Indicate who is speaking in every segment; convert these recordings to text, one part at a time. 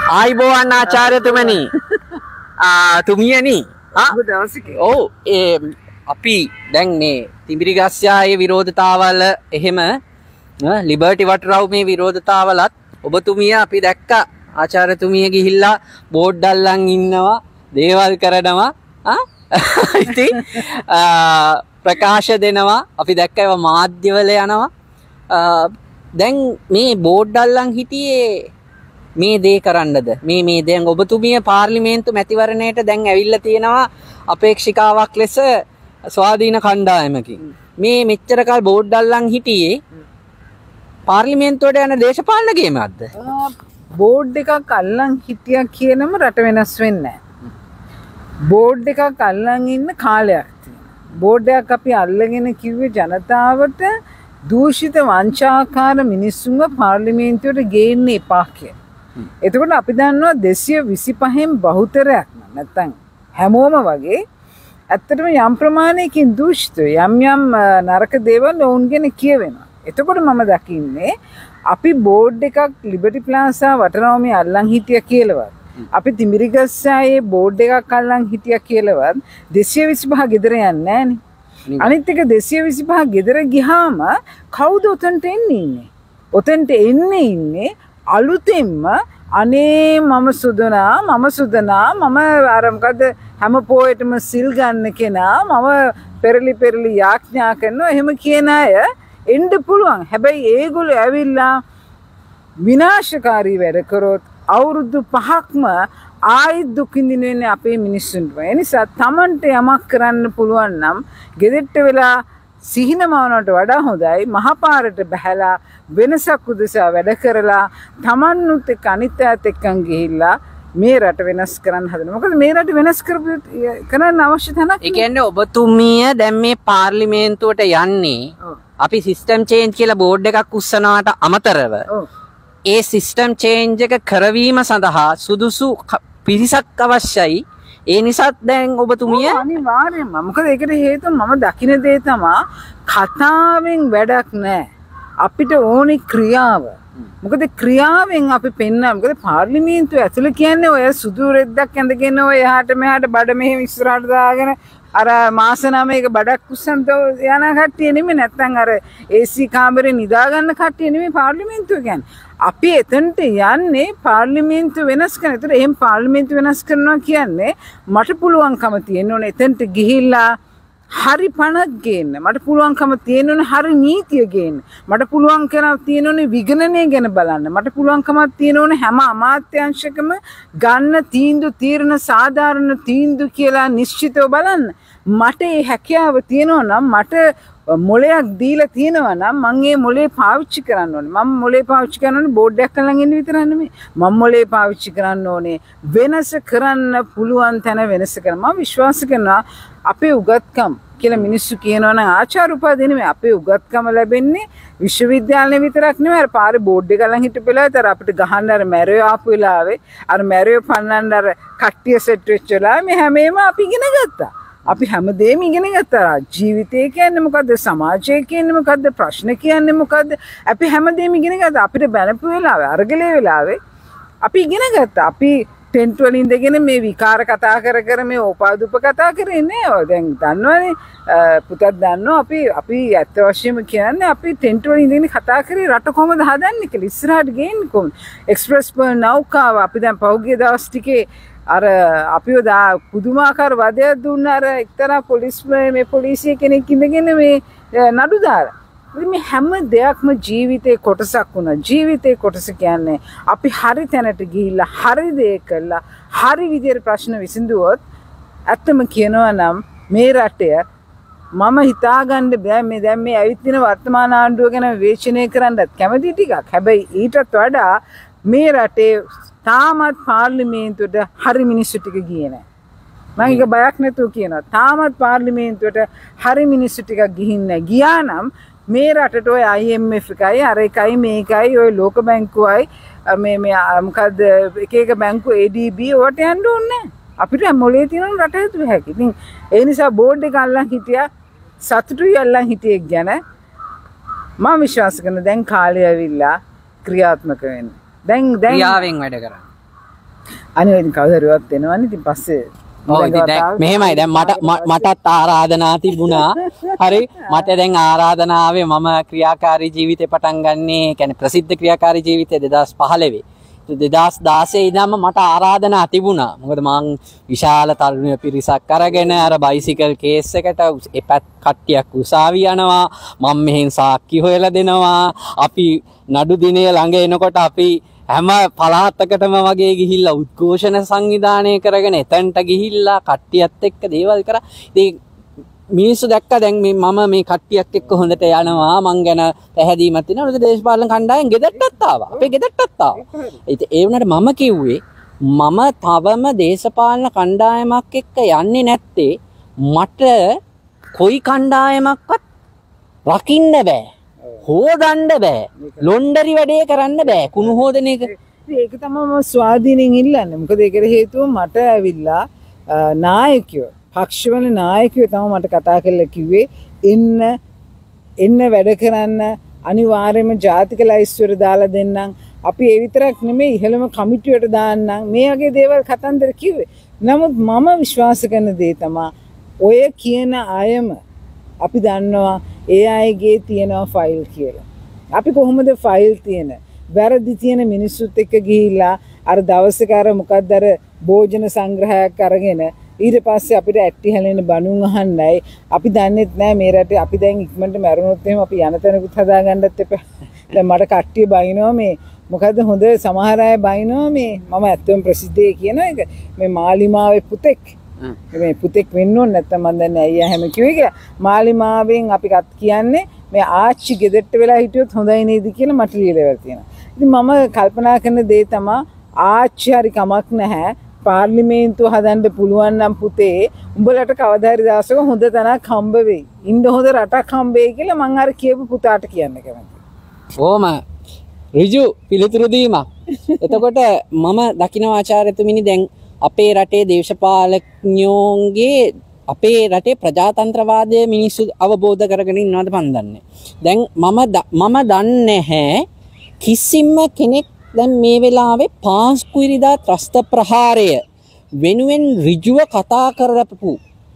Speaker 1: ආයිබෝවන් ආචාර්යතුමනි. තුමියනි. ඔව් අපි දැන් මේ තිඹිරිගස්යායේ විරෝධතාවල එහෙම ලිබර්ටි වටරවුමේ විරෝධතාවලත් ඔබතුමිය අපි දැක්කා ආචාර්යතුමිය ගිහිල්ලා බෝඩ් අල්ලන් ඉන්නවා දේවල් කරනවා ඉතින් ප්‍රකාශ දෙනවා අපි දැක්කා ඒවා මාධ්‍යවල යනවා දැන් මේ බෝඩ් අල්ලන් හිටියේ මේ දේ කරන්නද මේ දැන් ඔබතුමිය පාර්ලිමේන්තු මැතිවරණයට දැන් ඇවිල්ලා තියෙනවා අපේක්ෂිකාවක් ලෙස ස්වාධීන කණ්ඩායමකින් මේ මෙච්චර කල් බෝඩ් අල්ලන් හිටියේ පාර්ලිමේන්තුවට යන දේශපාලන ගේමක්ද
Speaker 2: බෝඩ් එකක් අල්ලන් හිටියා කියනම රට වෙනස් වෙන්නේ නැහැ බෝඩ් එකක් අල්ලන් ඉන්න කාලයක් තියෙනවා බෝඩ් එකක් අපි අල්ලගෙන කිව්වේ ජනතාවට දූෂිත වංචාකාර මිනිස්සුන්ව පාර්ලිමේන්තුවට ගේන්න එපා කියලා. එතකොට අපි දන්නවා 225න් බහුතරයක් නැත්තම් හැමෝම වගේ ඇත්තටම යම් ප්‍රමාණයකින් දූෂිතව යම් නරක දේවල් ඔවුන්ගෙන කියවෙනවා. එතකොට මම දකින්නේ අපි බෝඩ් එකක් ලිබර්ටි ප්ලාසා වටරවුමේ අල්ලන් හිටියා කියලාවත් අපි තිඹිරිගස්සායේ බෝඩ් එකක් අල්ලන් හිටියා කියලාවත් 225 ගෙදර යන්නේ නැහනේ. අනිත් එක 225 ගෙදර ගියාම කවුද උතන්ට එන්නේ? උතන්ට ඉන්නේ අලුතෙන්ම අනේ මම සුදනා මම අර මොකද හැම පොයටම සිල් ගන්න කෙනා මම පෙරලි යාඥා කරනවා එහෙම කියන අය එන්න පුළුවන්. හැබැයි ඒගොල්ලෝ ඇවිල්ලා විනාශකාරී වැඩ කරොත් අවුරුදු 5ක්ම ආයි දුක් විඳින්න අපේ මිනිස්සුන්ට. ඒ නිසා Tamanට යමක් කරන්න පුළුවන් නම් ගෙදෙට්ට වෙලා සිහිනමවනට වඩා හොඳයි මහපාරට බහැලා වෙනසක් උදෙසා වැඩ කරලා Tamanනුත් එක්ක අනිත් අයත් එක්කන් ගිහිල්ලා මේ රට වෙනස් කරන්න හදනවා. මොකද මේ රට වෙනස් කරන්න අවශ්‍ය තැනක්.
Speaker 1: ඒ කියන්නේ ඔබතුමිය දැන් මේ පාර්ලිමේන්තුවට යන්නේ අපි සිස්ටම් චේන්ජ් කියලා බෝඩ් එකක් උස්සනවාට අමතරව ඒ සිස්ටම් චේන්ජ් එක කරවීම සඳහා සුදුසු පිරිසක් අවශ්‍යයි. ඒ නිසා දැන් ඔබතුමිය
Speaker 2: අනිවාර්යයෙන්ම මොකද ඒකට හේතුව මම දකින දේ තමයි කතාවෙන් වැඩක් නැහැ. අපිට ඕනි ක්‍රියාව. මොකද ක්‍රියාවෙන් අපි පෙන්නනවා. මොකද පාර්ලිමේන්තුව ඇතුළේ කියන්නේ ඔය සුදු රෙද්දක් ඇඳගෙන ඔය එහාට මෙහාට බඩ මෙහෙම ඉස්සරහට දාගෙන අර මාස 9ක බඩක් උස්සන්ත යන කට්ටිය නෙමෙයි නැත්තම් අර AC කාමරේ නිදා ගන්න කට්ටිය නෙමෙයි පාර්ලිමේන්තුව කියන්නේ. අපි එතනට යන්නේ පාර්ලිමේන්තුව වෙනස් කරන. ඒතර එහෙම පාර්ලිමේන්තුව වෙනස් කරනවා කියන්නේ මට පුළුවන්කම තියෙන්න ඕනේ එතනට ගිහිල්ලා හරි පණක් ගේන්න. මට පුළුවන්කම තියෙන්න ඕනේ හරි නීතිය ගේන්න. මට පුළුවන්කම තියෙන්න ඕනේ විගණනය ගැන බලන්න. මට පුළුවන්කමක් තියෙන්න ඕනේ හැම අමාත්‍යාංශකම ගන්න තීන්දුව සාධාරණ තීන්දුව කියලා නිශ්චිතව බලන්න. මට ඒ හැකියාව තියෙනවා නම් මට මොලයක් දීලා තියෙනවා නම් මම ඒ මොලේ පාවිච්චි කරන්න ඕනේ. මම මොලේ පාවිච්චි කරන්න ඕනේ බෝඩ් එකක් අල්ලන් ඉන්න විතරක් නෙමෙයි. මම මොලේ පාවිච්චි කරන්න ඕනේ වෙනස කරන්න පුළුවන් තැන වෙනස කරන්න. මම විශ්වාස කරනවා අපේ උගත්කම් කියලා මිනිස්සු කියනවා නම් ආචාර්ය උපාධිය නෙමෙයි අපේ උගත්කම ලැබෙන්නේ විශ්වවිද්‍යාලේ විතරක් නෙමෙයි. අර පාරේ බෝඩ් එක අල්ලන් හිටපු වෙලාවේ තර අපිට ගහන්න අර මැරයෝ ආපු වෙලාවේ අර මැරයෝ පන්නන්න අර කට්ටිය සෙට් වෙච්ච වෙලාවේ මේ හැමේම අපි ඉගෙන ගත්තා. අපි හැමදේම ඉගෙන ගත්තා. ජීවිතය කියන්නේ මොකද්ද? සමාජය කියන්නේ මොකද්ද? ප්‍රශ්න කියන්නේ මොකද්ද? අපි හැමදේම ඉගෙන ගත්තා. අපිට බැලපු වෙලාවේ අරගලේ වෙලාවේ අපි ඉගෙන ගත්තා. අපි ටෙන්ට් වල ඉඳගෙන මේ විකාර කතා කර මේ ඕපාදුප කතා කරේ නෑ. දැන් දන්නවනේ පුතත් දන්නවා අපි ඇත්ත වශයෙන්ම කියන්නේ අපි ටෙන්ට් වල ඉඳගෙන කතා කරේ රට කොහොමද හදන්නේ කියලා. ඉස්සරහට ගේන්නේ කොහොමද? එක්ස්ප්‍රස් නෞකාව අපි දැන් පහුගිය දවස් ටිකේ අර අපිව පුදුමාකාර වදයක් දුන්න අර එක්තරා පොලිසිය කෙනෙක් ඉඳගෙන මේ නඩු දාලා. මේ හැම දෙයක්ම ජීවිතේ කොටසක් වුණා. ජීවිතේ කොටස කියන්නේ අපි හරි තැනට ගිහිල්ලා හරි දේ කළා හරි විදියට ප්‍රශ්න විසඳුවොත් ඇත්තම කියනවා නම් මේ රටය මම හිතාගන්න බෑ මේ දැන් මේ ඇවිත් තියෙන වර්තමාන ආණ්ඩුව ගැන විවේචනය කරන්නත් කැමති ටිකක්. හැබැයි ඊටත් වඩා මේ රටේ තාමත් පාර්ලිමේන්තුවට හරි මිනිස්සු ටික ගියේ නැහැ. මම ඒක බයක් නැතුව කියනවා. තාමත් පාර්ලිමේන්තුවට හරි මිනිස්සු ටිකක් ගිහින් නැහැ. ගියා නම් මේ රටට ඔය IMF එකයි අර එකයි මේකයි ඔය ලෝක බැංකුවයි මේ මොකද්ද එක බැංකු ADB ඔකට යන්න ඕනේ නැහැ. අපිට මොලේ තියෙන රට හදුව හැකි. ඉතින් ඒ නිසා බෝඩ් එක අල්ලන් හිටියා සතුටුයි අල්ලන් හිටියේ ගැන මම විශ්වාස කරන දැන් කාලය ඇවිල්ලා ක්‍රියාත්මක වෙන්න. දැන්
Speaker 1: ක්‍රියාවෙන් වැඩ කරන්න.
Speaker 2: අනිවාර්යෙන් කවදාවත් දෙනවනේ. ඉතින් පස්සේ
Speaker 1: මෙහෙමයි දැන් මටත් ආරාධනා තිබුණා. හරි මට දැන් ආරාධනාවේ මම ක්‍රියාකාරී ජීවිතේ පටන් ගන්නේ කියන්නේ ප්‍රසිද්ධ ක්‍රියාකාරී ජීවිතේ 2015. 2016 ඉඳන්ම මට ආරාධනා තිබුණා. මොකද මං විශාල තරුණ පිරිසක් අරගෙන අර බයිසිකල් කේස් එකට එපත් කට්ටියක් උසාවි යනවා. මම මෙහෙන් සාක්කි හොයලා දෙනවා. අපි නඩු දිනේ ළඟ එනකොට අපි හැම පළාතකටම වගේ ගිහිල්ලා උද්ඝෝෂණ සංවිධානය කරගෙන එතනට ගිහිල්ලා කට්ටියත් එක්ක දේවල් කරා. ඉතින් මිනිස්සු දැක්ක දැන් මම මේ කට්ටියක් එක්ක හොඳට යනවා මං ගැන පැහැදීමක් තියෙනවා. ඒක දේශපාලන කණ්ඩායම් ගෙදරටත් ආවා. අපේ ගෙදරටත් ආවා. ඉතින් ඒ වුණාට මම කිව්වේ මම තවම දේශපාලන කණ්ඩායමක් එක්ක යන්නේ නැත්තේ මට කොයි කණ්ඩායමක්වත් රකින්න බෑ. හොදන්න බෑ. ලොන්ඩරි වැඩේ කරන්න බෑ. කුණු හොදන එක.
Speaker 2: ඒක තමයි මම ස්වාධීනෙන් ඉල්ලන්නේ. මොකද ඒකට හේතුව මට ඇවිල්ලා නායකයෝ පක්ෂවල නායකයෝ තමයි මට කතා කරලා කිව්වේ එන්න වැඩ කරන්න අනිවාර්යයෙන්ම ජාතික ලයිස්තුවර දාලා දෙන්නම්. අපි ඒ විතරක් නෙමෙයි ඉහළම කමිටුවට දාන්නම්. මේ වගේ දේවල් කතන්දර කිව්වේ. නමුත් මම විශ්වාස කරන දේ තමයි ඔය කියන අයම අපි දන්නවා ඒ අයගේ තියෙනවා ෆයිල් කියලා. අපි කොහොමද ෆයිල් තියෙන වැරදි තියෙන මිනිස්සුත් එක්ක ගිහිල්ලා අර දවසක අර මොකක්ද අර භෝජන සංග්‍රහයක් අරගෙන ඊට පස්සේ අපිට ඇටි හැලෙන බණුන් අහන්නයි අපි දන්නෙත් නෑ මේ රටේ අපි දැන් ඉක්මනට මැරුණොත් එහෙම අපි යන තැනකුත් හදාගන්නත් එපා. දැන් මට කට්ටිය බයිනවා මේ මොකද්ද හොඳ සමහර අය බයිනවා මේ මම ඇත්තම ප්‍රසිද්ධයි කියන එක මේ මාලිමාවේ පුතෙක් මේ පුතෙක් වෙන්න ඕනේ නැත්නම් මම දන්නේ අයියා හැම කිව්වේ කියලා. මාලිමාවෙන් අපි කියන්නේ මේ ආච්චි ගෙදරට වෙලා හිටියොත් හොඳයි නේද කියලා මට ලියලා තියෙනවා. ඉතින් මම කල්පනා කරන දේ තමයි ආච්චි හරි කමක් නැහැ. පාර්ලිමේන්තුව හදන්න පුළුවන් නම් පුතේ උඹලට කවදා හරි දවසක හොඳ තැනක් හම්බ වෙයි. ඉන්න හොඳ රටක් හම්බ වෙයි කියලා මං අර කියපු පුතාට කියන්න කැමතියි.
Speaker 1: ඕම ඍජු පිළිතුරු දීමක්. එතකොට මම දකින්න ආචාර්යතුමිනි දැන් අපේ රටේ දේශපාලඥයෝන්ගේ අපේ රටේ ප්‍රජාතන්ත්‍රවාදය මිනිස්සු අවබෝධ කරගෙන ඉන්නවද මන් දන්නේ. දැන් මම දන්නේ නැහැ කිසිම කෙනෙක් දැන් මේ වෙලාවේ පාස්කු ඉරිදා ත්‍රස්ත ප්‍රහාරය වෙනුවෙන් ඍජුව කතා කරපු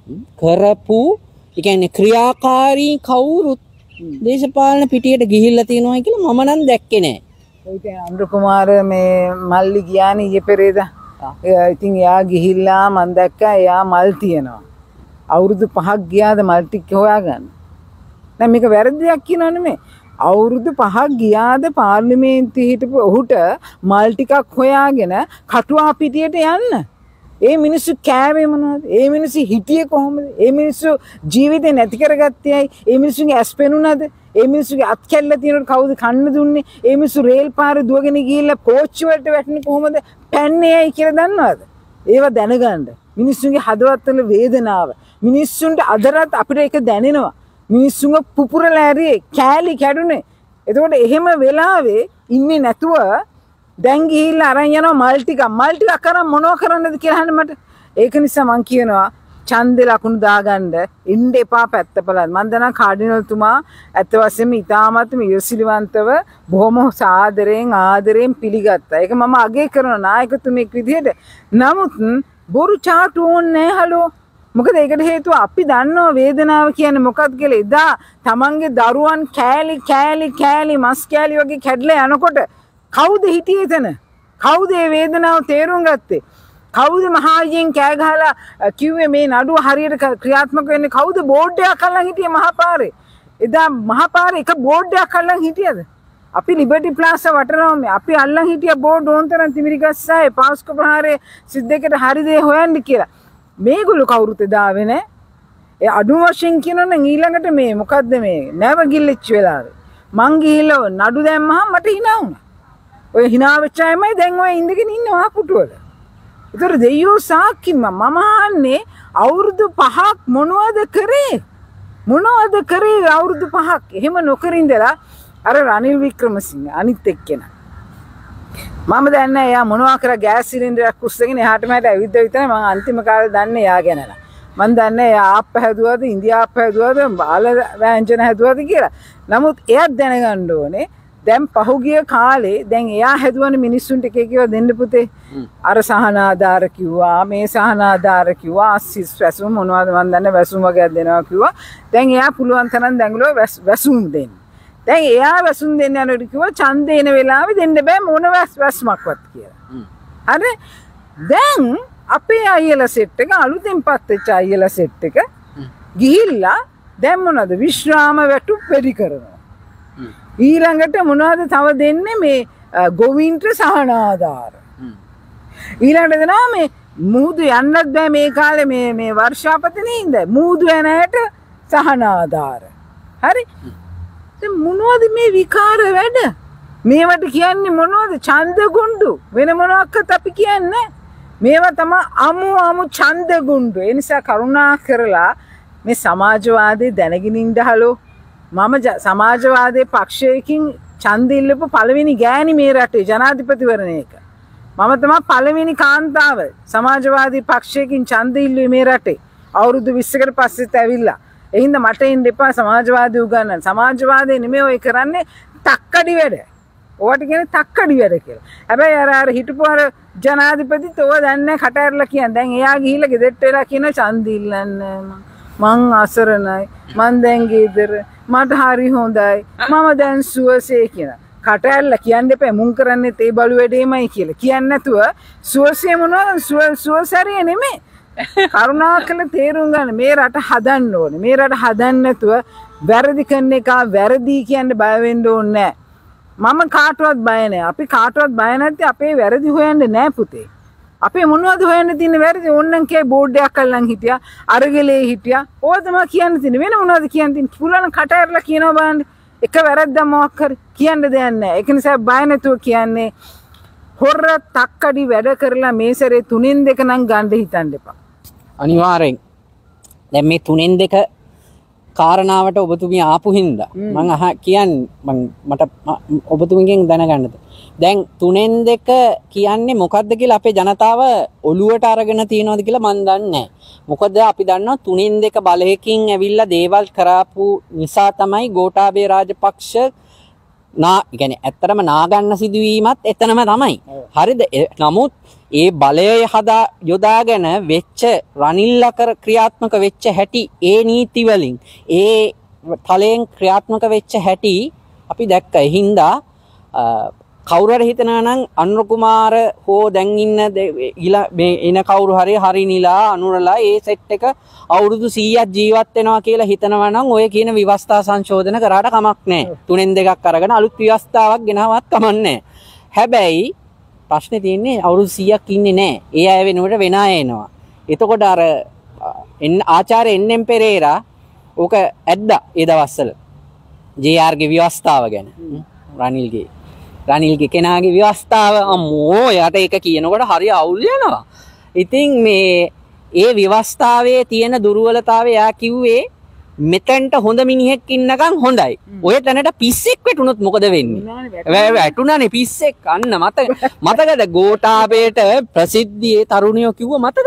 Speaker 1: ඒ කියන්නේ ක්‍රියාකාරී කවුරුත් දේශපාලන පිටියට ගිහිල්ලා තියෙනවා කියලා මම නම් දැක්කේ නැහැ.
Speaker 2: ඒ කියන්නේ අනුර කුමාර මේ මල්ලි ගියානේ ඊයේ පෙරේදා. ඉතින් එයා ගිහිල්ලා මම දැක්කා එයා මල් තියනවා. අවුරුදු 5ක් ගියාද මල් ටික හොයාගන්න. දැන් මේක වැරදි දෙයක් කියනව නෙමෙයි. අවුරුදු 5ක් ගියාද පාර්ලිමේන්තුවේ හිටපු ඔහුට මල් ටිකක් හොයාගෙන කටුවා පිටියට යන්න. ඒ මිනිස්සු කෑවේ මොනවද? ඒ මිනිස්සු හිටියේ කොහොමද? ඒ මිනිස්සු ජීවිතේ නැති කරගත්තේ ඇයි? ඒ මිනිස්සුගේ ඇස් පෙනුනද? ඒ මිනිස්සුගේ අත් කැල්ල තියෙනකොට කවුද කන්න දුන්නේ? ඒ මිනිස්සු රේල් පාරේ දුවගෙන ගිහිල්ලා කෝච්චි වලට වැටෙන්නේ කොහොමද? පැන්නේ ඇයි කියලා දන්නවද? ඒව දැනගන්න. මිනිස්සුන්ගේ හදවත්වල වේදනාව. මිනිස්සුන්ට අදරත් අපිට ඒක දැනෙනවා. මිනිස්සුන්ව පුපුරලා ඇරියේ කෑලි කැඩුනේ. එතකොට එහෙම වෙලාවේ ඉන්නේ නැතුව දැන් ගිහිල්ලා අරන් යනවා මල් ටික කරන් මොනව කරන්නද කියලා අහන්න මට. ඒක නිසා මං කියනවා ඡන්දේ ලකුණු දාගන්න ඉන්න එපා පැත්ත බලන්න. මම දන්නා කාඩිනල්තුමා ඇත්ත වශයෙන්ම ඉතාමත්ම ඉවසිලිවන්තව බොහොම ආදරයෙන් පිළිගත්තා. ඒක මම අගය කරන නායකතුමෙක් විදිහට. නමුත් බොරු චාටු ඕනේ හලෝ. මොකද ඒකට හේතුව අපි දන්නවා වේදනාව කියන්නේ මොකක්ද කියලා. එදා තමන්ගේ දරුවන් කෑලි මස් කෑලි වගේ කැඩලා යනකොට කවුද හිටියේ එතන? කවුද මේ වේදනාව තේරුම් ගත්තේ? කවුද මහායියෙන් කෑ ගහලා කිව්වේ මේ නඩුව හරියට ක්‍රියාත්මක වෙන්නේ? කවුද බෝඩ් එකක් අල්ලන් හිටියේ මහපාරේ? එදා මහපාරේ එක බෝඩ් එකක් අල්ලන් හිටියද? අපි ලිබර්ටි ප්ලාසා වටනවා මේ. අපි අල්ලන් හිටිය බෝඩ් ඕන්තරම් තිමිරිගස්සාවේ පාස්කු ප්‍රහාරයේ සිද්දෙකට හරි දේ හොයන්න කියලා. මේගොල්ලෝ කවුරුත් එදාවේ නෑ. ඒ අඩු වශයෙන් කියනවනම් ඊළඟට මේ මොකද්ද මේ නැවගිල්ලච්ච වෙලාවේ මං ගිහිල්ලා නඩු දැම්මහම මට hina වුණා. ඔය hina වෙච්ච අයමයි දැන් ඔය ඉඳගෙන ඉන්නවා පුටුවල. ඒතර දෙයියෝ සාක්කි මම අහන්නේ අවුරුදු 5ක් මොනවද කරේ? අවුරුදු 5ක් එහෙම නොකර ඉඳලා අර රනිල් වික්‍රමසිංහ අනිත් එක්කෙනා මම දන්නේ එයා මොනවා කරා ගෑස් සිලින්ඩරයක් උස්සගෙන එහාට මෙහාට ඇවිද්ද විතරයි මම අන්තිම කාලේ දන්නේ එයා ගැනලා. මම දන්නේ එයා ආප්ප හැදුවද ඉන්දියාප්ප හැදුවද බාල ව්‍යංජන හැදුවද කියලා. නමුත් එයාත් දැනගන්න ඕනේ දැන් පහුගිය කාලේ දැන් එයා හැදුවනේ මිනිස්සුන්ට එක එකව දෙන්න පුතේ. අර සහන ආධාර කිව්වා, මේ සහන ආධාර කිව්වා, අස්සිස් වැසුම් මොනවද මන් දන්නේ වැසුම් වගේක් දෙනවා කිව්වා. දැන් එයා පුළුවන් තරම් දැඟලුව වැසුම් දෙන්න. දැන් එයා වැසුම් දෙන්න යනකොට කිව්වා ඡන්දේ එන වෙලාවේ දෙන්න බෑ මොන වැස්මක්වත් කියලා. හරි? දැන් අපේ අයියලා සෙට් එක අලුතෙන් පත් වෙච්ච අයියලා සෙට් එක ගිහිල්ලා දැන් මොනවද විශ්‍රාම වැටුප් වැඩි කරනවා. ඊළඟට මොනවද තව දෙන්නේ මේ ගොවින්ට සහන ආධාර. ඊළඟට දෙනවා මේ මුහුදු යන්නත් බෑ මේ කාලේ මේ වර්ෂාපතනේ ඉඳ මුහුදු යන ඇයට සහන ආධාර. හරි? දැන් මොනවද මේ විකාර වැඩ? මේවට කියන්නේ මොනවද? ඡන්ද ගුඬු. වෙන මොනවාක්වත් අපි කියන්නේ මේවා තමයි අමු ඡන්ද ගුඬු. ඒ නිසා කරුණා කරලා මේ සමාජවාදී දැනගෙන ඉඳහලෝ මම සමාජවාදී පක්ෂයකින් ඡන්ද ඉල්ලපු පළවෙනි ගෑණි මේ රටේ ජනාධිපතිවරණයක. මම තමයි පළවෙනි කාන්තාව සමාජවාදී පක්ෂයකින් ඡන්ද ඉල්ලුවේ මේ රටේ. අවුරුදු 20කට පස්සෙත් ඇවිල්ලා. ඒ හින්දා මට එන්න එපා සමාජවාදී උගන්නන්න. සමාජවාදී නෙමෙයි ඔය කරන්නේ තක්කඩි වැඩ. ඔයාට කියන්නේ තක්කඩි වැඩ කියලා. හැබැයි අර හිටපු අර ජනාධිපතිත් ඔය දන්නේ කට ඇරලා කියන්නේ. දැන් එයා ගිහිල්ලා ගෙදරට වෙලා කියන ඡන්ද ඉල්ලන්න මං අසරණයි. මං දැන් ගෙදර මට හරි හොඳයි. මම දැන් සුවසේ කියන. කට ඇරලා කියන්න එපා මුන් කරන්නේ තේ බලු වැඩේමයි කියලා. කියන්නේ නැතුව සුවසේ මොනවද සුවසරිය නෙමෙයි. කරුණාකරලා තේරුම් ගන්න මේ රට හදන්න ඕනේ. මේ රට හදන්න නැතුව වැරදි කරන එක වැරදි කියන්න බය වෙන්න ඕනේ නැහැ. මම කාටවත් බය නැහැ. අපි කාටවත් බය නැත්තේ අපේ වැරදි හොයන්නේ නැහැ පුතේ. අපේ මොනවද හොයන්න තියෙන වැරදි ඕන්නම් කිය බෝඩ් එකක් අල්ලන් හිටියා අරගලේ හිටියා ඕවා තමයි කියන්න තියෙන්නේ වෙන මොනවද කියන්න තියෙන්නේ පුරාණ කට ඇරලා කියනවා බලන්න එක වැරද්දක් මොකක් හරි කියන්න දෙයක් නැහැ ඒක නිසා බය නැතුව කියන්නේ හොර තක්කඩි වැඩ කරලා මේ සැරේ 3-2 නම් ගන්න හිතන්න එපා
Speaker 1: අනිවාර්යෙන් දැන් මේ 3-2 කාරණාවට ඔබතුමිය ආපු හින්දා මම කියන්නේ මට ඔබතුමියගෙන් දැනගන්නද දැන් 3-2 කියන්නේ මොකද්ද කියලා අපේ ජනතාව ඔළුවට අරගෙන තියනවාද කියලා මම දන්නේ නැහැ. මොකද අපි දන්නවා 3-2 බලයකින් ඇවිල්ලා දේවල් කරාපු නිසා තමයි ගෝඨාභය රාජපක්ෂ يعني ඇත්තටම නාගන්න සිදුවීමත් එතනම තමයි. හරිද? නමුත් ඒ බලය යොදාගෙන වෙච්ච රනිල් ක්‍රියාත්මක වෙච්ච හැටි ඒ නීති වලින් ඒ තලයෙන් ක්‍රියාත්මක වෙච්ච හැටි අපි දැක්ක. ඒ හින්දා කවුරු හරි හිතනවා නම් අනුර කුමාර හෝ දැන් ඉන්න මේ එන කවුරු හරි හරිනිලා අනුරලා ඒ සෙට් එක අවුරුදු 100ක් ජීවත් වෙනවා කියලා හිතනවා නම් ඔය කියන විවස්ථා සංශෝධන කරාට කමක් නැහැ. 3-2ක් අරගෙන අලුත් විවස්ථාවක් ගෙනවත් කමක් නැහැ. හැබැයි ප්‍රශ්නේ තියෙන්නේ අවුරුදු 100ක් ඉන්නේ නැහැ. ඒ අය වෙනුවට වෙන අය එනවා. එතකොට අර ආචාර්ය එන්.එම්. පෙරේරා ඕක ඇද්දා ඒ දවස්වල. JR ගේ විවස්ථාව ගැන. රනිල්ගේ කෙනාගේ ව්‍යවස්ථාව අම්මෝ යට ඒක කියනකොට හරි අවුල් වෙනවා. ඉතින් මේ ඒ ව්‍යවස්ථාවේ තියෙන දුර්වලතාවය එයා කිව්වේ මෙතෙන්ට හොඳ මිනිහෙක් ඉන්නකම් හොඳයි. ඔය තැනට පිස්සෙක් වැටුනොත් මොකද වෙන්නේ? වැටුණානේ පිස්සෙක් අන්න මතකද ගෝඨාභයට ප්‍රසිද්ධියේ තරුණියෝ කිව්ව මතකද?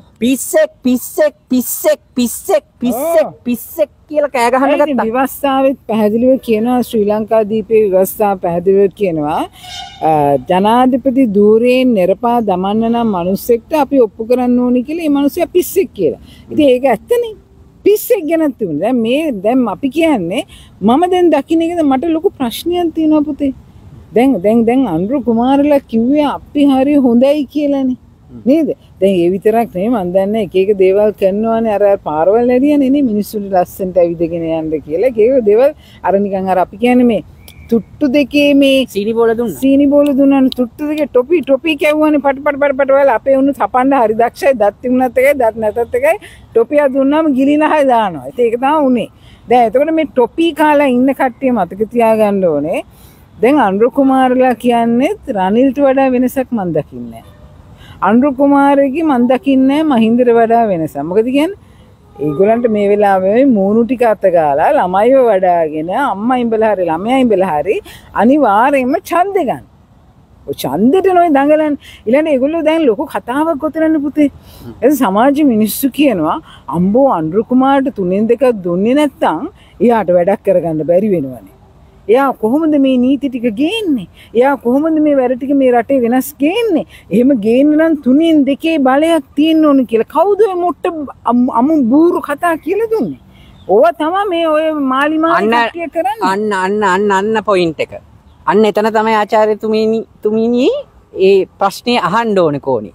Speaker 1: පිස්සෙක් කියලා කෑ ගහන්න ගත්තා.
Speaker 2: විවස්ථාවෙත් පැහැදිලිව කියනවා ශ්‍රී ලංකා දීපේ විවස්ථාව පැහැදිලිව කියනවා ජනාධිපති ධූරයෙන් නිරපා දමන්න නම් මිනිස්සෙක්ට අපි ඔප්පු කරන්න ඕනි කියලා ඒ මිනිස්සයා පිස්සෙක් කියලා. ඉතින් ඒක ඇත්තනේ. පිස්සෙක් ගැන තිබුණා. දැන් අපි කියන්නේ මම දැන් දකින්න එකද මට ලොකු ප්‍රශ්නයක් තියෙනවා පුතේ. දැන් අනුර කුමාරලා කිව්වේ අපි හරි හොඳයි කියලානේ. නේද? දැන් ඒ විතරක් නෙමෙයි මම දන්නේ එක දේවල් කරනවානේ අර පාරවල් ඇරියානේ නේ මිනිස්සුන්ට ලස්සනට ඇවිදගෙන යන්න කියලා. ඒක දේවල් අර නිකන් අර අපි කියන්නේ මේ තුට්ටු දෙකේ මේ සීනි බෝල දුන්නානේ තුට්ටු දෙකේ ටොපි කැවුවානේ පට වල අපේ උණු තපන්න හරි දක්ෂයි දත් තිබුණත් එකයි දත් නැතත් එකයි ටොපිය දුන්නාම ගිලිලා හයි දානවා. ඒක තමයි උනේ. දැන් එතකොට මේ ටොපි කාලා ඉන්න කට්ටිය මතක තියාගන්න ඕනේ. දැන් අනුර කුමාරලා කියන්නේ රනිල්ට වඩා වෙනසක් මම දකින්නේ නැහැ. අනුර කුමාරගේ මම දකින්නේ මහින්දට වඩා වෙනසක්. මොකද කියන්නේ ඒගොල්ලන්ට මේ වෙලාවේ මූණු ටික අත ගාලා ළමයිව වඩාගෙන අම්මා ඉඹලා හරි ළමයා ඉඹලා හරි අනිවාර්යයෙන්ම ඡන්දෙ ගන්න. ඔය ඡන්දෙට නෝයි දඟලන්නේ. ඊළඟට ඒගොල්ලෝ දැන් ලොකු කතාවක් ගොතනන්නේ පුතේ. ඒ සමාජ මිනිස්සු කියනවා අම්බෝ අනුර කුමාරට 3-2ක් දුන්නේ නැත්තම් එයාට වැඩක් කරගන්න බැරි වෙනවනේ. එයා කොහොමද මේ නීති ටික ගේන්නේ? එයා කොහොමද මේ වැඩ ටික මේ රටේ වෙනස් ගේන්නේ? එහෙම ගේන්න නම් 3න් 2 බලයක් තියෙන්න ඕන කියලා කවුද ඔය මොට්ට අමු බූරු කතා කියලා දුන්නේ? ඕවා තමයි මේ ඔය මාලිමාලි කට්ටිය කරන්නේ.
Speaker 1: අන්න පොයින්ට් එක. අන්න එතන තමයි ආචාර්යතුමීනි ඒ ප්‍රශ්නේ අහන්න ඕනේ කොහොනේ.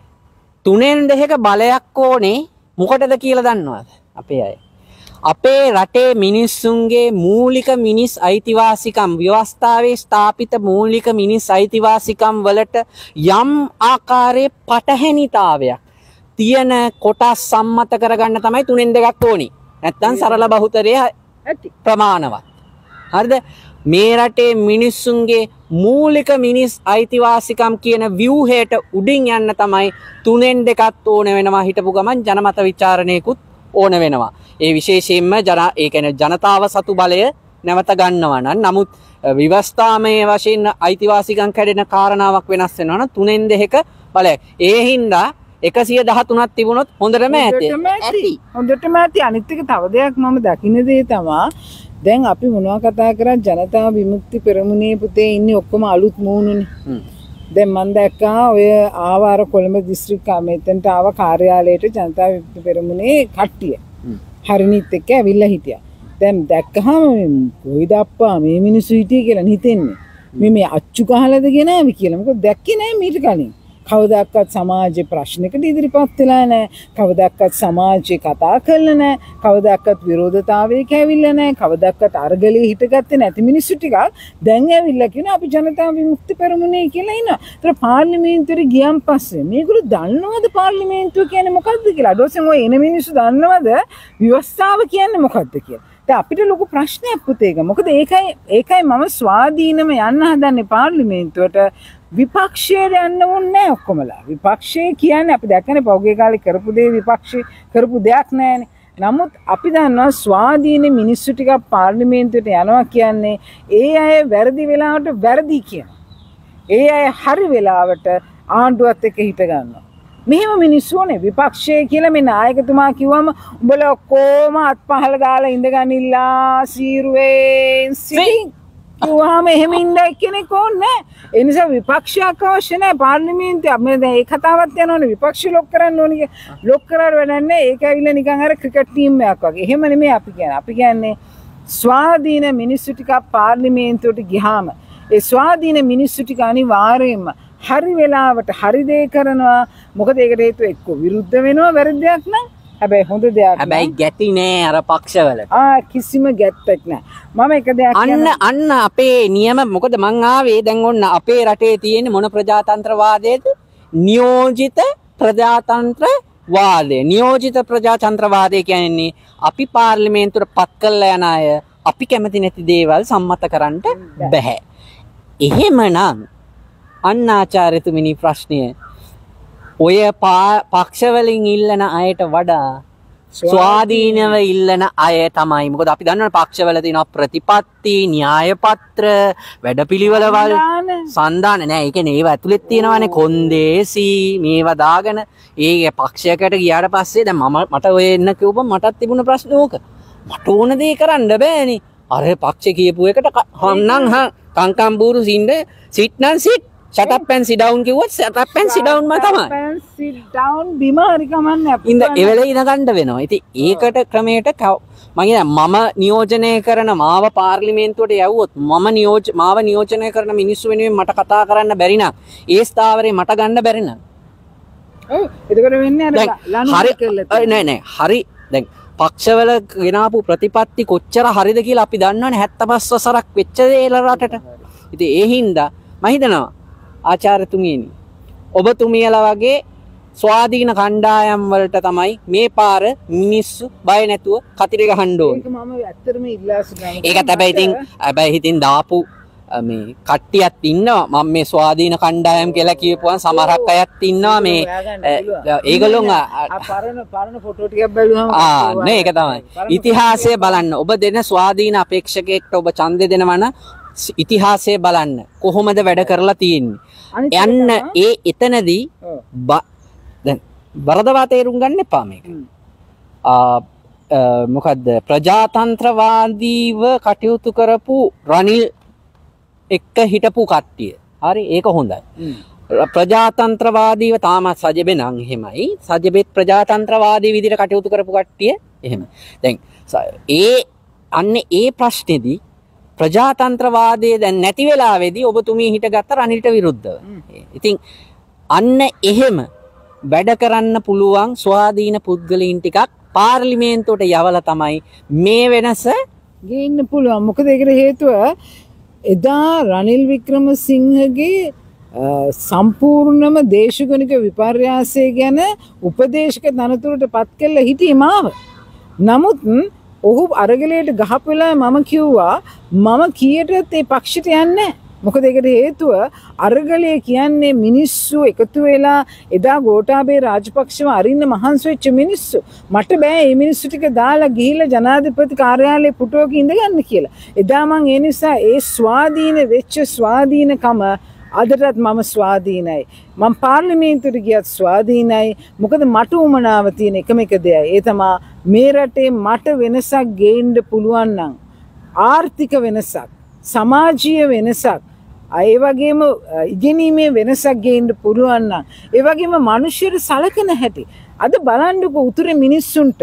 Speaker 1: 3න් 2 බලයක් ඕනේ මොකටද කියලා දන්නවද අපේ අය? අපේ රටේ මිනිස්සුන්ගේ මූලික මිනිස් අයිතිවාසිකම් ව්‍යවස්ථාවේ ස්ථාපිත මූලික මිනිස් අයිතිවාසිකම් වලට යම් ආකාරයේ පටහැනිතාවයක් තියෙන කොටස් සම්මත කරගන්න තමයි 3න් 2ක් ඕනේ. නැත්තම් සරල බහුතරය ඇති ප්‍රමාණවත්. හරිද? මේ රටේ මිනිස්සුන්ගේ මූලික මිනිස් අයිතිවාසිකම් කියන ව්‍යුහයට උඩින් යන්න තමයි 3න් 2ක් ඕන වෙනවා. හිටපු ගමන් ජනමත විචාරණයකුත් ඕන වෙනවා. ඒ විශේෂයෙන්ම ඒ කියන්නේ ජනතාව සතු බලය නැවත ගන්නවා නම් නමුත් විවස්ථාමය වශයෙන් අයිතිවාසිකම් කැඩෙන කාරණාවක් වෙනස් වෙනවා නම් 3න් 2ක බලයක්. ඒ හින්දා 113ක් තිබුණොත් හොඳටම ඇති.
Speaker 2: හොඳටම ඇති. අනිත් එක තව දෙයක් මම දකින්න දේ තමයි දැන් අපි මොනවා කතා කරා ජනතා විමුක්ති පෙරමුණේ පුතේ ඉන්නේ ඔක්කොම අලුත් මූණුනේ. දැන් මම දැක්කා ඔය ආවාර කොළඹ දිස්ත්‍රික් මෙතෙන්ට ආව කාර්යාලයට ජනතා විමුක්ති පෙරමුණේ කට්ටිය. හරිනිත් එක්ක ඇවිල්ලා හිටියා. දැන් දැක්කහම කොයිද අප්පා මේ මිනිස්සු හිටියේ කියලා හිතෙන්නේ. මේ අච්චු කහලද ගෙනාවි කියලා. මොකද දැක්කේ නැහැ මීට කලින්. කවදාවත් සමාජයේ ප්‍රශ්නකට ඉදිරිපත් වෙලා නැහැ. කවදාවත් සමාජයේ කතා කළා නැහැ. කවදාවත් විරෝධතාවයක ඇවිල්ලා නැහැ. කවදාවත් අර්ගලේ හිටගත්තේ නැති මිනිස්සු ටිකක් දැන් ඇවිල්ලා කියන අපි ජනතා විමුක්ති පෙරමුණේ කියලා ඉන්නවා. ඒතර පාර්ලිමේන්තුවේ ගියන් පස්සේ මේගොල්ලෝ දන්නවද පාර්ලිමේන්තුව කියන්නේ මොකක්ද කියලා? ඩෝසෙන් ඔය එන මිනිස්සු දන්නවද ව්‍යවස්ථාව කියන්නේ මොකක්ද කියලා? දැන් අපිට ලොකු ප්‍රශ්නයක් පුතේක. මොකද ඒකයි මම ස්වාධීනව යන්න හදන්නේ පාර්ලිමේන්තුවට. විපක්ෂයට යන්න ඕනේ නැහැ ඔක්කොමලා. විපක්ෂය කියන්නේ අපි දැක්කනේ පෞගේ කාලේ කරපු දේ විපක්ෂය කරපු දෙයක් නැහැනේ. නමුත් අපි දන්නවා ස්වාධීන මිනිස්සු ටිකක් පාර්ලිමේන්තුවට යනවා කියන්නේ ඒ අය වැරදි වෙලාවට වැරදි කියනවා. ඒ අය හරි වෙලාවට ආණ්ඩුවත් එක්ක හිට ගන්නවා. මෙහෙම මිනිස්සු ඕනේ. විපක්ෂය කියලා මේ නායකතුමා කිව්වම උඹලා කොහොම අත්පහල දාලා ඉඳගනිලා සීරුවෙන් සිටින් කිව්වම එහෙම ඉන්න කෙනෙක් ඕනේ. ඒ නිසා විපක්ෂයක් අවශ්‍ය නැහැ පාර්ලිමේන්තුවේ. අපි දැන් ඒ කතාවත් යනවනේ විපක්ෂ ලොක් කරන්න ඕනේ. ලොක් කරාට වැඩක් නැහැ. ඒක ඇවිල්ලා නිකන් අර ක්‍රිකට් ටීම් එකක් වගේ. එහෙම නෙමෙයි අපි කියන්නේ. අපි කියන්නේ ස්වාධීන මිනිස්සු ටික පාර්ලිමේන්තුවට ගියාම ඒ ස්වාධීන මිනිස්සු ටික අනිවාර්යයෙන්ම හරි වෙලාවට හරි දේ කරනවා. මොකද ඒකට හේතුව එක්ක විරුද්ධ වෙනවා වැරද්දක් නම්. හැබැයි හොඳ දෙයක් නෑ.
Speaker 1: හැබැයි ගැටි නෑ අර පක්ෂවලට.
Speaker 2: කිසිම ගැත්තක් නෑ. මම එක දෙයක්
Speaker 1: අන්න අපේ නියම මොකද මං ආවේ දැන් ඔන්න අපේ රටේ තියෙන මොන ප්‍රජාතන්ත්‍රවාදයේද? නියෝජිත ප්‍රජාතන්ත්‍රවාදය. නියෝජිත ප්‍රජාතන්ත්‍රවාදය කියන්නේ අපි පාර්ලිමේන්තුවට පත් කළා යන අය අපි කැමති නැති දේවල් සම්මත කරන්න බෑ. එහෙමනම් අන්න ආචාර්යතුමිනි ප්‍රශ්නය ඔය පක්ෂවලින් ඉල්ලන අයට වඩා ස්වාධීනව ඉල්ලන අය තමයි. මොකද අපි දන්නවනේ පක්ෂවල තියෙන ප්‍රතිපත්ති, න්‍යාය පත්‍ර, වැඩපිළිවෙළවල්, සන්දාන නෑ. ඒ කියන්නේ ඒව ඇතුළෙත් තියෙනවානේ කොන්දේසි මේවා දාගෙන ඒ පක්ෂයකට ගියාට පස්සේ දැන් මට ඔය එන්න කිව්වම මටත් තිබුණ ප්‍රශ්න ඕක. මට ඕන දේ කරන්න බෑනේ. අර පක්ෂ කියපු එකට හම්නම් කංකම් බూరు සිට නම් සිට shut up and sit down කිව්වොත් shut up and sit down ම තමයි.
Speaker 2: sit down බිම හරි කමන්නේ අපිට.
Speaker 1: ඒ වෙලේ ඉඳ ගන්න වෙනවා. ඉතින් ඒකට ක්‍රමයට මම නියෝජනය කරන මාව පාර්ලිමේන්තුවට යවුවොත් මාව නියෝජනය කරන මිනිස්සු වෙනුවෙන් මට කතා කරන්න බැරි නම් ඒ ස්ථාවරේ මට ගන්න බැරි නම්
Speaker 2: ඔව් එතකොට වෙන්නේ අර
Speaker 1: නෑ හරි දැන් පක්ෂවල ගෙනාපු ප්‍රතිපත්ති කොච්චර හරිද කියලා අපි දන්නවනේ 75 වසරක් වෙච්ච දේ රටට. ඉතින් ඒ හින්දා මම හිතනවා ආචාර්යතුමියනි ඔබතුමියලා වගේ ස්වාධීන කණ්ඩායම් වලට තමයි මේ පාර මිනිස්සු බය නැතුව කතිර ගහන්න ඕනේ.
Speaker 2: ඒක මම ඇත්තටම ඉල්ලා සිටිනවා.
Speaker 1: ඒකත් හැබැයි ඉතින් දාපු මේ කට්ටියක් ඉන්නවා. මම මේ ස්වාධීන කණ්ඩායම් කියලා කියපුවාම සමහරක් අයත් ඉන්නවා මේ ඒගොල්ලෝ
Speaker 2: පරණ ෆොටෝ ටිකක් බැලුවම
Speaker 1: නේ ඒක තමයි. ඉතිහාසය බලන්න. ඔබ දෙන ස්වාධීන අපේක්ෂකයෙක්ට ඔබ ඡන්දෙ දෙනවා නම් ඉතිහාසය බලන්න කොහොමද වැඩ කරලා තියෙන්නේ. යන්න එතනදී දැන් වරදවා තේරුම් ගන්න එපා මේක. මොකක්ද ප්‍රජාතන්ත්‍රවාදීව කටයුතු කරපු රනිල් එක්ක හිටපු කට්ටිය. හරි ඒක හොඳයි. ප්‍රජාතන්ත්‍රවාදීව තාමත් සජබේ නම් එහෙමයි. සජබෙත් ප්‍රජාතන්ත්‍රවාදී විදිහට කටයුතු කරපු කට්ටිය එහෙම. දැන් අන්න ඒ ප්‍රශ්නේදී ප්‍රජාතන්ත්‍රවාදයේ දැන් නැති වෙලාවේදී ඔබතුමී හිටගත්ත රනිල්ට විරුද්ධව. ඉතින් අන්න එහෙම වැඩ කරන්න පුළුවන් ස්වාධීන පුද්ගලයන් ටිකක් පාර්ලිමේන්තුවට යවලා තමයි මේ වෙනස
Speaker 2: ගේන්න පුළුවන්. මොකද ඒකට හේතුව එදා රනිල් වික්‍රමසිංහගේ සම්පූර්ණම දේශගුණික විපර්යාසය ගැන උපදේශක තනතුරට පත් කළා හිටියේ මාව. නමුත් ඔහු අරගලයට ගහපු වෙලාවේ මම කිව්වා මම කීයටත් ඒ පක්ෂයට යන්නේ නැහැ. මොකද ඒකට හේතුව අරගලය කියන්නේ මිනිස්සු එකතු වෙලා එදා ගෝඨාභය රාජපක්ෂව අරින්න මහන්සි වෙච්ච මිනිස්සු. මට බෑ මේ මිනිස්සු ටික දාලා ගිහිල්ලා ජනාධිපති කාර්යාලයේ පුටුවක ඉඳගන්න කියලා. එදා මං ඒ නිසා ඒ ස්වාධීන වෙච්ච ස්වාධීනකම අදටත් මම ස්වාධීනයි. මම පාර්ලිමේන්තුවට ගියත් ස්වාධීනයි. මොකද මට උමනාව තියෙන එකම එක දෙයයි. ඒ තමයි මේ රටේ මට වෙනසක් ගේන්න පුළුවන් නම් ආර්ථික වෙනසක්, සමාජීය වෙනසක්, ඒ වගේම ඉගෙනීමේ වෙනසක් ගේන්න පුළුවන් නම්, ඒ වගේම මිනිස්සුන්ට සලකන හැටි. අද බලන්නකෝ උතුරේ මිනිස්සුන්ට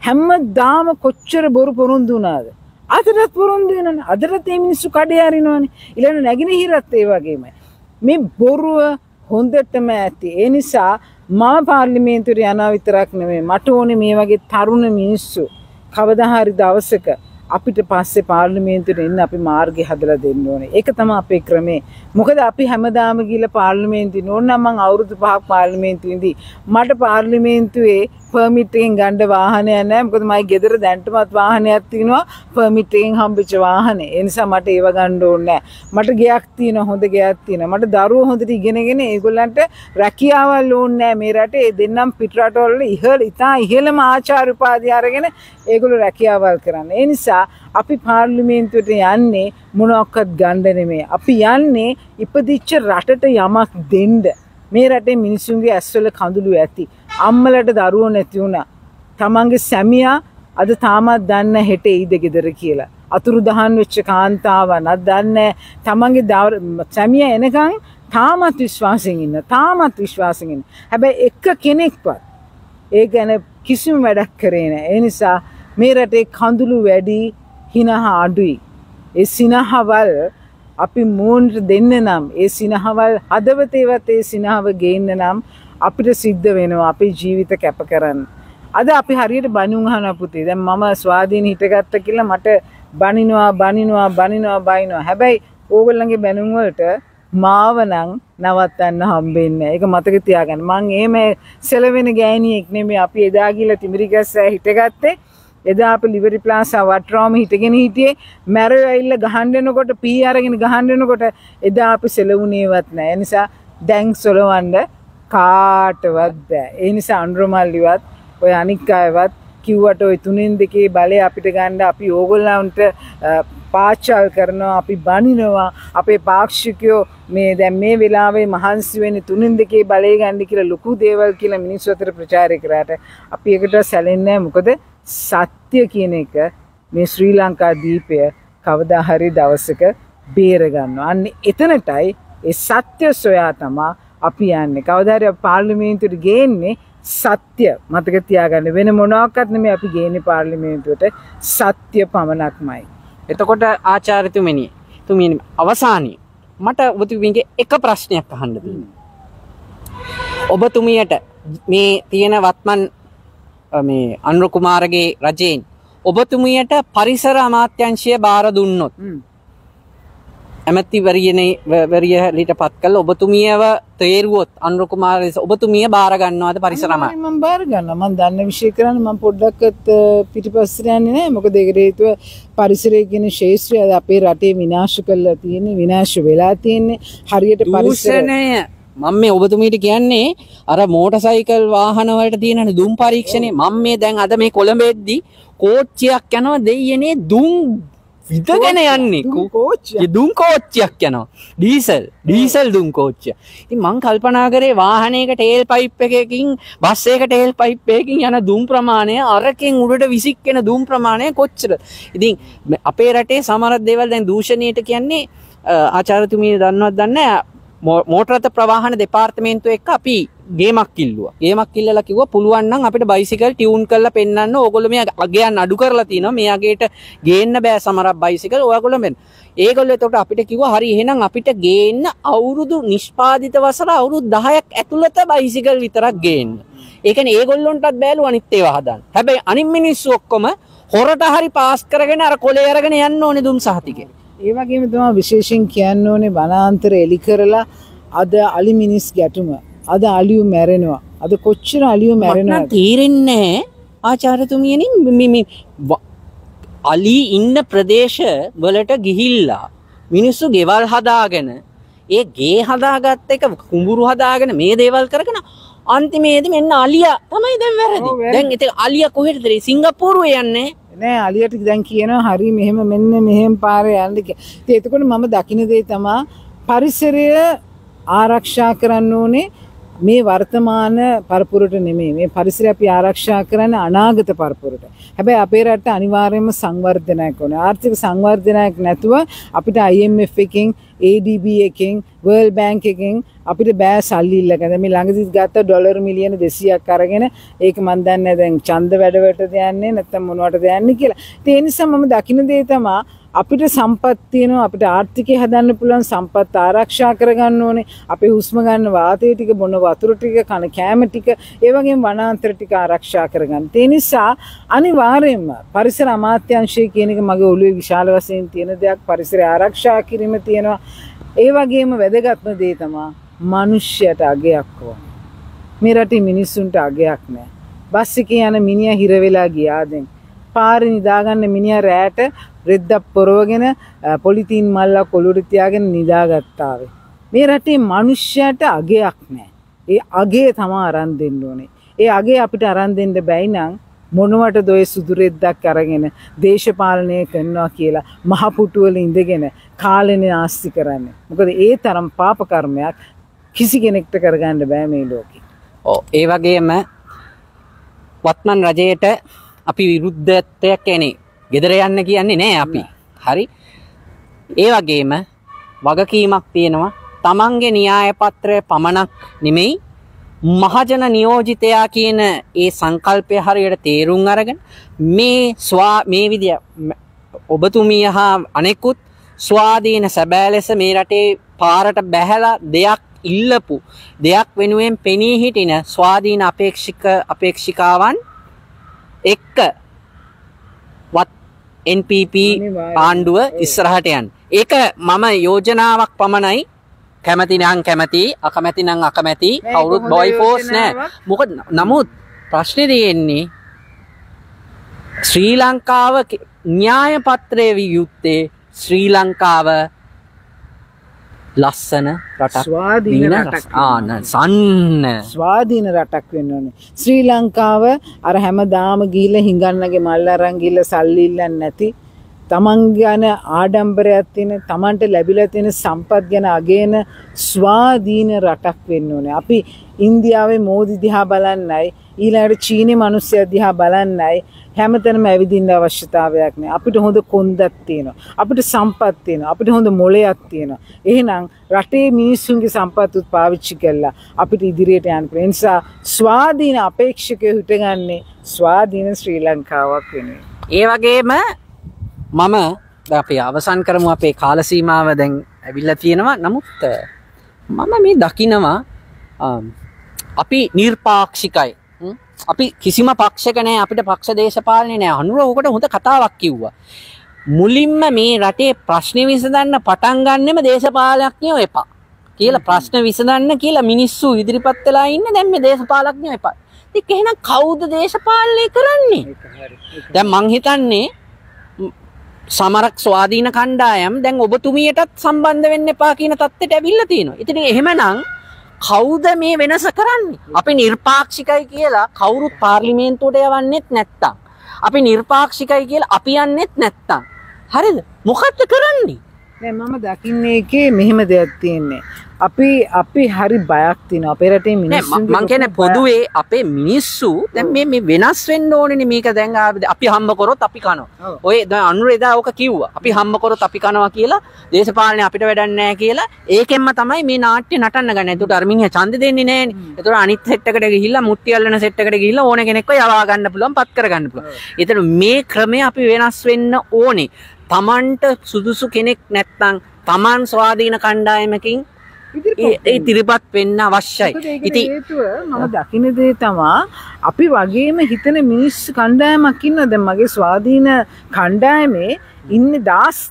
Speaker 2: හැමදාම කොච්චර බොරු පොරොන්දු වුණාද? අදටත් පොරොන්දු වෙනවනේ. අදටත් මේ මිනිස්සු කඩේ අරිනවනේ. ඊළඟ නැගිනහිරත් ඒ වගේමයි. මේ බොරුව හොඳටම ඇති. ඒ නිසා මම පාර්ලිමේන්තුවට යනවා විතරක් නෙමෙයි මට ඕනේ මේ වගේ තරුණ මිනිස්සු කවදා හරි දවසක අපිට පස්සේ පාර්ලිමේන්තුවට එන්න අපි මාර්ගය හදලා දෙන්න ඕනේ. ඒක තමයි අපේ ක්‍රමේ. මොකද අපි හැමදාම ගිහලා පාර්ලිමේන්තුවේ ඕනනම් මම අවුරුදු 5ක් පාර්ලිමේන්තුවේ ඉඳි මට පාර්ලිමේන්තුවේ පර්මිට් එකෙන් ගන්න වාහනයක් නැහැ. මොකද මගේ ගෙදර දැන්ටමත් වාහනයක් තියෙනවා පර්මිට් එකෙන් හම්බෙච්ච වාහනේ. ඒ නිසා මට ඒව ගන්න ඕනේ නැහැ. මට ගෙයක් තියෙනවා, හොඳ ගෙයක් තියෙනවා. මට දරුවෝ හොඳට ඉගෙනගෙන ඒගොල්ලන්ට රැකියාවල් ඕනේ නැහැ මේ රටේ. ඒ දෙන්නම් පිට රටවල ඉහළම ආචාර්ය උපාධි අරගෙන ඒගොල්ලෝ රැකියාවල් කරන්නේ. ඒ නිසා අපි පාර්ලිමේන්තුවට යන්නේ මොනක්වත් ගන්න නෙමෙයි. අපි යන්නේ ඉපදිච්ච රටට යමක් දෙන්න. මේ රටේ මිනිසුන්ගේ ඇස්වල කඳුළු ඇති. අම්මලට දරුවෝ නැති වුණා. තමන්ගේ සැමියා අද තාමත් දන්නේ හෙට එයිද ගෙදර කියලා. අතුරුදහන් වෙච්ච කාන්තාවන් අද දන්නේ තමන්ගේ සැමියා එනකන් තාමත් විශ්වාසයෙන් ඉන්න. හැබැයි එක කෙනෙක්වත් ඒ ගැන කිසිම වැඩක් කරේ නැහැ. ඒ නිසා මේ රටේ කඳුළු වැඩි, හිනහ අඩුයි. ඒ සිනහවල් අපි මූණට දෙන්න නම්, ඒ සිනහවල් හදවතේවත් ඒ සිනහව ගේන්න නම් අපිට සිද්ධ වෙනවා අපේ ජීවිත කැප කරන්න. අද අපි හරියට බණුන් අහනවා පුතේ. දැන් මම ස්වාධීන හිටගත්ත කියලා මට බනිනවා. හැබැයි ඕගොල්ලන්ගේ බැනුම් වලට මාව නම් නවත්තන්න හම්බෙන්නේ නැහැ. ඒක මතක තියාගන්න. මං එහෙම සෙලවෙන ගෑණියෙක් නෙමෙයි. අපි එදා ගිහලා තිමිරිගස්සා හිටගත්තේ. එදා අපි ලිබරි ප්ලාසා වට්රාම හිටගෙන හිටියේ. මැරෙව ඇවිල්ලා ගහන්න එනකොට පී අරගෙන ගහන්න එනකොට එදා අපි සෙලවුණේවත් නැහැ. ඒ නිසා දැන් සොලවන්න කාටවත් බෑ. ඒ නිසා අනුරමල්ලිවත් ඔය අනික් අයවත් කිව්වට ඔය 3-2 බලය අපිට ගන්න අපි ඕගොල්ලන්ට පාචල් කරනවා, අපි බනිනවා. අපේ පාක්ෂිකයෝ මේ දැන් මේ වෙලාවේ මහන්සි වෙන්නේ 3-2 බලය ගන්න කියලා ලොකු දේවල් කියලා මිනිස්සු අතර ප්‍රචාරය කරාට අපි ඒකට සැලෙන්නේ නැහැ. මොකද සත්‍ය කියන එක මේ ශ්‍රී ලංකා දීපය කවදා හරි දවසක බේර ගන්නවා. අන්න එතනටයි ඒ සත්‍ය සොයා තමයි අපි යන්නේ. කවදා හරි පාර්ලිමේන්තුවට ගේන්නේ සත්‍ය. මතක තියාගන්න. වෙන මොනවාක්වත් නෙමෙයි අපි ගේන්නේ පාර්ලිමේන්තුවට සත්‍ය පමණක්මයි.
Speaker 1: එතකොට ආචාර්යතුමනි අවසානයේ මට ඔබතුමීගේ එක ප්‍රශ්නයක් අහන්න තියෙනවා. ඔබතුමියට මේ තියෙන වත්මන් මේ අනුර කුමාරගේ රජයෙන් ඔබතුමියට පරිසර අමාත්‍යාංශය බාර දුන්නොත් ඇමතිවරියට පත් කළ ඔබතුමියව තේරුවොත් අනුර කුමාර ඔබතුමිය බාර ගන්නවද පරිසර අමාත්‍යාංශය?
Speaker 2: මම බාර ගන්නවා. මම දන්න විෂය කරන්නේ මම පොඩ්ඩක්වත් පිටිපස්සට යන්නේ නැහැ. මොකද ඒකට හේතුව පරිසරය කියන ශාස්ත්‍රය අපේ රටේ විනාශ කරලා තියෙන්නේ, විනාශ වෙලා තියෙන්නේ. හරියට
Speaker 1: පරිසරය මම මේ ඔබතුමීට කියන්නේ අර මෝටරසයිකල් වාහන වලට තියෙන දුම් පරීක්ෂණේ මම මේ දැන් අද මේ කොළඹෙද්දි කෝච්චියක් යනවා දෙයියනේ දුම් විදගෙන යන්නේ දුම් කෝච්චියක් යනවා ඩීසල් දුම් කෝච්චිය. ඉතින් මං කල්පනා කරේ වාහනයක ටේල් පයිප් එකකින් බස් එකක ටේල් පයිප් එකකින් යන දුම් ප්‍රමාණය අරකින් උඩට විසික්කෙන දුම් ප්‍රමාණය කොච්චරද? ඉතින් අපේ රටේ සමහර දේවල් දැන් දූෂණයට කියන්නේ ආචාර්යතුමිය දන්නවද දන්නේ නැහැ. මෝටර රථ ප්‍රවාහන දෙපාර්තමේන්තුව එක්ක අපි ගේමක් කිල්ලුවා. ගේමක් කිල්ලලා කිව්වා පුළුවන් නම් අපිට බයිසිකල් ටියුන් කරලා පෙන්නන්න. ඕගොල්ලෝ මේ අගයන් අඩු කරලා තිනවා. මේ අගේට ගේන්න බෑ සමහරක් බයිසිකල්. ඔයගොල්ලෝ මෙන්න. ඒගොල්ලෝ එතකොට අපිට කිව්වා හරි එහෙනම් අපිට ගේන්න අවුරුදු නිෂ්පාදිත වසර අවුරුදු 10ක් ඇතුළත බයිසිකල් විතරක් ගේන්න. ඒ කියන්නේ ඒගොල්ලොන්ටත් බෑලු අනිත් ඒවා හදන්න. හැබැයි අනිත් මිනිස්සු ඔක්කොම හොරට හරි පාස් කරගෙන අර කොලේ අරගෙන යන්න ඕනේ දුම් සහතිකේ.
Speaker 2: ඒ වගේම තමයි විශේෂයෙන් කියන්න ඕනේ වනාන්තර එලි කරලා අද අලි මිනිස් ගැටුම අද අලියු මැරෙනවා අද කොච්චර අලියු මැරෙනවද
Speaker 1: තීරෙන්නේ ආචාර්යතුමියනි මේ අලි ඉන්න ප්‍රදේශ වලට ගිහිල්ලා මිනිස්සු ගෙවල් හදාගෙන ඒ ගේ හදාගත්ත එක කුඹුරු හදාගෙන මේ දේවල් කරගෙන අන්තිමේදී මෙන්න අලියා තමයි දැන් වැරදි. දැන් ඉතින් අලියා කොහෙටද සිංගප්පූරුවේ යන්නේ?
Speaker 2: නෑ අලියට දැන් කියනවා හරි මෙහෙම මෙන්න මෙහෙම පාරේ යන්න කියලා. ඉතින් එතකොට මම දකින්න දේ තමයි පරිසරය ආරක්ෂා කරන්න ඕනේ මේ වර්තමාන පරපුරට නෙමෙයි. මේ පරිසරය අපි ආරක්ෂා කරන්න අනාගත පරපුරට. හැබැයි අපේ රට අනිවාර්යයෙන්ම සංවර්ධනයක් ඕනේ. ආර්ථික සංවර්ධනයක් නැතුව අපිට IMF එකෙන් ADB එකෙන් World Bank එකෙන් අපිට බෑ සල්ලි ඉල්ලගන්න. මේ ළඟදි ගත්ත ඩොලර් මිලියන 200ක් අරගෙන ඒක මන් දන්නේ දැන් ඡන්ද වැඩවලටද යන්නේ නැත්නම් මොනවටද යන්නේ කියලා. ඒ නිසා මම දකින්න දේ තමයි අපිට සම්පත් තියෙනවා අපිට ආර්ථිකය හදන්න පුළුවන් සම්පත් ආරක්ෂා කරගන්න ඕනේ. අපේ හුස්ම ගන්න වාතය ටික බොන වතුර ටික කන කෑම ටික ඒ වගේම වනාන්තර ටික ආරක්ෂා කරගන්න. ඒ නිසා අනිවාර්යයෙන්ම පරිසර අමාත්‍යාංශය කියන එක මගේ ඔළුවේ විශාල වශයෙන් තියෙන දෙයක්. පරිසරය ආරක්ෂා කිරීම තියෙනවා. ඒ වගේම වැදගත්ම දේ තමයි මිනිස්සුන්ට අගයක් ඕන. මේ රටේ මිනිස්සුන්ට අගයක් නැහැ. බස් එකේ යන මිනිහා හිර වෙලා ගියා දැන්. පාරේ නිදාගන්න මිනිහා රැට රෙද්දක් පොරවගෙන පොලිතීන් මල්ලක් ඔලුවට තියාගෙන නිදාගත්තා වේ. මේ රටේ මිනිස්සුන්ට අගයක් නැහැ. ඒ අගය තමයි අරන් දෙන්න ඕනේ. ඒ අගය අපිට අරන් දෙන්න බැයි නම් මොනවටද ඔය සුදු රෙද්දක් අරගෙන දේශපාලනය කරනවා කියලා මහ පුටුවල ඉඳගෙන කාලෙනේ ආස්ති කරන්නේ. මොකද ඒ තරම් පාප කර්මයක් කිසි කෙනෙක්ට කරගන්න බෑ මේ ලෝකේ.
Speaker 1: ඔව් ඒ වගේම වත්මන් රජයට අපි විරුද්ධත්වයක් එනේ. ගෙදර යන්න කියන්නේ නෑ අපි. හරි. ඒ වගේම වගකීමක් තියෙනවා. තමන්ගේ න්‍යාය පත්‍රය පමණක් නෙමෙයි මහජන නියෝජිතයා කියන ඒ සංකල්පය හරියට තේරුම් අරගෙන මේ විදිය ඔබතුමිය හා අනෙකුත් ස්වාධීන සැබෑ ලෙස මේ රටේ පාරට බැහැලා දෙයක් ඉල්ලපු දෙයක් වෙනුවෙන් පෙනී හිටින ස්වාධීන අපේක්ෂිකාවන් එක්ක NPP ආණ්ඩුව ඉස්සරහට යන්න. ඒක මම යෝජනාවක් පමණයි. කැමති නම් කැමති, අකමැති නම් අකමැති. කවුරුත් බොයි ෆෝස් නෑ. මොකද නමුත් ප්‍රශ්නේ තියෙන්නේ ශ්‍රී ලංකාව න්‍යාය පත්‍රයේ වියුත්තේ ශ්‍රී ලංකාව ලස්සන රටක්
Speaker 2: ස්වාධීන රටක් ස්වාධීන රටක් වෙන්න ඕනේ. ශ්‍රී ලංකාව අර හැමදාම ගිහිල්ලා හිඟන්නගේ මල් අරන් ගිහිල්ලා සල්ලි ඉල්ලන්නේ නැති තමන් ගැන ආඩම්බරයක් තියෙන තමන්ට ලැබිලා තියෙන සම්පත් ගැන අගයන ස්වාධීන රටක් වෙන්න ඕනේ. අපි ඉන්දියාවේ මෝදි දිහා බලන්නයි ඊළඟට චීනේ මිනිස්සු දිහා බලන්නයි හැමතැනම ඇවිදින්න අවශ්‍යතාවයක් නෑ. අපිට හොඳ කොන්දක් තියෙනවා. අපිට සම්පත් තියෙනවා. අපිට හොඳ මොලයක් තියෙනවා. එහෙනම් රටේ මිනිස්සුන්ගේ සම්පත් උත් පාවිච්චි කරලා අපිට ඉදිරියට යන්න පුළුවන්. ඒ නිසා ස්වාධීන අපේක්ෂකයෝ හිටගන්නේ ස්වාධීන ශ්‍රී ලංකාවක් වෙනුවෙන්.
Speaker 1: ඒ වගේම මම අපි අවසන් කරමු අපේ කාල සීමාව දැන් ඇවිල්ලා තියෙනවා. නමුත් මම මේ දකිනවා අපි නිර්පාක්ෂිකයි. අපි කිසිම පක්ෂයක නැහැ. අපිට පක්ෂ දේශපාලනේ නැහැ. අනුර ඕකට හොඳ කතාවක් කිව්වා. මුලින්ම මේ රටේ ප්‍රශ්න විසඳන්න පටන් ගන්නෙම දේශපාලඥයෝ එපා කියලා ප්‍රශ්න විසඳන්න කියලා මිනිස්සු ඉදිරිපත් වෙලා ඉන්න. දැන් මේ දේශපාලඥයෝ එපා. ඉතින් එහෙනම් කවුද දේශපාලනය කරන්නේ? දැන් මං හිතන්නේ සමරක් ස්වාධීන කණ්ඩායම් දැන් ඔබතුමියටත් සම්බන්ධ වෙන්න එපා කියන තත්ත්වයට ඇවිල්ලා තියෙනවා. ඉතින් එහෙමනම් කවුද මේ වෙනස කරන්නේ? අපි නිර්පාක්ෂිකයි කියලා කවුරුත් පාර්ලිමේන්තුවට යවන්නෙත් නැත්තම්, අපි නිර්පාක්ෂිකයි කියලා අපි යන්නෙත් නැත්තම්, හරිද? මොකක්ද කරන්නේ?
Speaker 2: නෑ මම දකින්නේ එකේ මෙහෙම දෙයක් තියෙන්නේ. අපි හරි බයක් තියෙනවා අපේ රටේ මිනිස්සුන්ගේ.
Speaker 1: මං කියන්නේ පොදුවේ අපේ මිනිස්සු දැන් මේ වෙනස් වෙන්න ඕනේනේ මේක දැන් අපි හම්බ කරොත් අපි කනවා. ඔය දැන් අනුර එදා ඕක කිව්වා. අපි හම්බ කරොත් අපි කනවා කියලා දේශපාලනේ අපිට වැඩක් නැහැ කියලා. ඒකෙන්ම තමයි මේ නාට්‍ය නටන්න ගන්නේ. ඒකට අර මිනිහා ඡන්දෙ දෙන්නේ නැහනේ. ඒකට අනිත් සෙට් එකට ගිහිල්ලා මුට්ටි අල්ලන සෙට් එකට ගිහිල්ලා ඕන කෙනෙක්ව යවා ගන්න පුළුවන්, පත් කර ගන්න පුළුවන්. ඒතර මේ ක්‍රමය අපි වෙනස් වෙන්න ඕනේ. Tamanට සුදුසු කෙනෙක් නැත්නම් Taman ස්වාධීන කණ්ඩායමකින් ඉදිරිපත් වෙන්න අවශ්‍යයි.
Speaker 2: ඉතින් හේතුව මම දකින්න දේ තමයි අපි වගේම හිතන මිනිස් කණ්ඩායමක් ඉන්නවා. දැන් මගේ ස්වාධීන කණ්ඩායමේ ඉන්නේ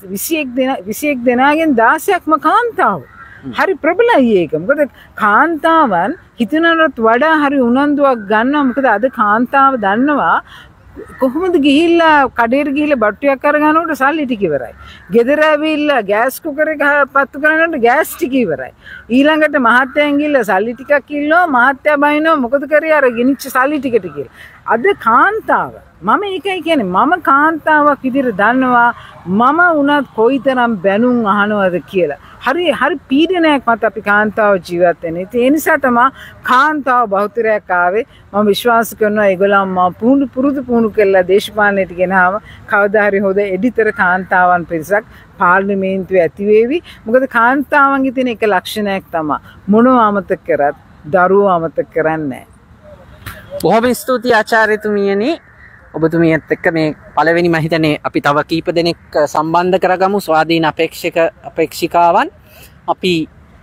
Speaker 2: 21 දෙනාගෙන් 16ක්ම කාන්තාවෝ. හරි ප්‍රබලයි ඒක. මොකද කාන්තාවන් හිතනකට වඩා හරි උනන්දුවක් ගන්නවා. මොකද අද කාන්තාව දන්නවා කොහොමද ගිහිල්ලා කඩේට ගිහිල්ලා බට්ටියක් අරගනකොට සල්ලි ටික ඉවරයි. ගෙදර ඇවිල්ලා ගෑස් කුකර් එක පත්තු කරනකොට ගෑස් ටික ඉවරයි. ඊළඟට මහත්තයන් ගිහිල්ලා සල්ලි ටිකක් ඉල්ලනවා, මහත්තයා බයිනවා මොකද කරේ අර ගෙනිච්ච සල්ලි ටිකට කියලා. අද කාන්තාව මම ඒකයි කියන්නේ මම කාන්තාවක් විදිහට දන්නවා මම උනත් කොයිතරම් බැනුම් අහනවද කියලා. හරි පීඩනයක් මත අපි කාන්තාව ජීවත් වෙන්නේ. ඒ නිසා තමයි කාන්තාව බහුතරයක් ආවේ. මම විශ්වාස කරනවා ඒගොල්ලන් මම පුරුදු කළා දේශපාලනයට ගෙනාම කවදා හරි හොද එඩිතර කාන්තාවන් පිරිසක් පාර්ලිමේන්තුවේ ඇති වේවි. මොකද කාන්තාවන්ගේ තියෙන එක ලක්ෂණයක් තමයි මොනව අමතක කරත් දරුවෝ අමතක කරන්නේ නැහැ.
Speaker 1: බොහොම ස්තුතියි ආචාර්යතුමියනි. ඔබතුමියත් එක්ක මේ පළවෙනි මම හිතන්නේ අපි තව කීප දෙනෙක් සම්බන්ධ කරගමු ස්වාධීන අපේක්ෂිකාවන්. අපි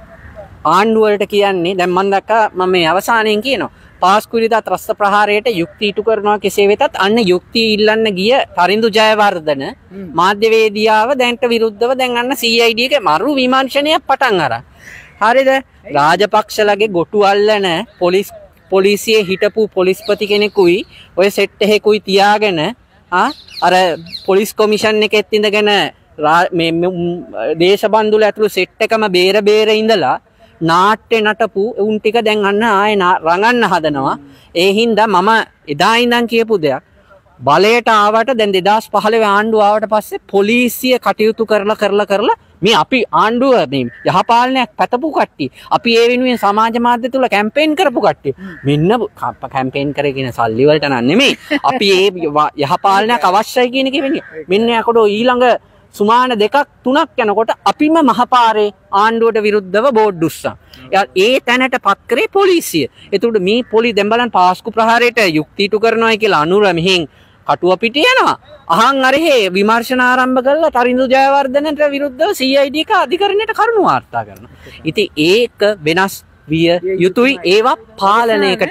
Speaker 1: ආණ්ඩුවලට කියන්නේ දැන් මම දැක්කා මම මේ අවසානයෙන් කියනවා පාස්කුරිදා ත්‍රස්ත ප්‍රහාරයට යුක්ති ඉටු කරනවා කෙසේ වෙතත් අන්න යුක්තිය ඉල්ලන්න ගිය තරිඳු ජයවර්ධන මාධ්‍යවේදියාව දැන්ට විරුද්ධව දැන් අන්න CID එකේ මරු විමර්ශනයක් පටන් අරන්. හරිද? රාජපක්ෂලගේ ගොටු අල්ලන පොලිසියේ හිටපු පොලිස්පති කෙනෙකුයි ඔය සෙට් එකකුයි තියාගෙන අර පොලිස් කොමිෂන් එකෙත් ඉඳගෙන මේ දේශබන්දුල ඇතුළු සෙට් එකම බේර ඉඳලා නාට්‍ය නටපු උන් ටික දැන් අන්න ආයේ රඟන්න හදනවා. ඒ හින්දා මම එදා ඉඳන් කියපු දෙයක් බලයට ආවට දැන් 2015 ආණ්ඩුව ආවට පස්සේ පොලිසිය කටයුතු කරලා මේ අපි ආණ්ඩුව මේ යහපාලනයක් පැතපු කට්ටිය අපි ඒ වෙනුවෙන් සමාජ මාධ්‍ය තුල කැම්පේන් කරපු කට්ටිය මෙන්න කැම්පේන් කරගෙන සල්ලි වලට නෙමෙයි අපි ඒ යහපාලනයක් අවශ්‍යයි කියන එක වෙන්නේ මෙන්න යකඩෝ ඊළඟ සුමාන 2-3ක් යනකොට අපිම මහපාරේ ආණ්ඩුවට විරුද්ධව බෝඩ් දුස්සා. ඒ තැනට පත් කරේ පොලිසිය. ඒතුළු මේ දැන් බලන්න පාස්කු ප්‍රහාරයට යුක්ති ඉටු කරනවායි කියලා අනුර මෙහෙන් කටුව පිට යනවා. අහන් අරහේ විමර්ශන ආරම්භ කරලා තරිඳු ජයවර්ධනට විරුද්ධව CID එක අධිකරණයට කරුණු වාර්තා කරනවා. ඉතින් ඒක වෙනස් විය යුතුයි. ඒවා පාලනයකට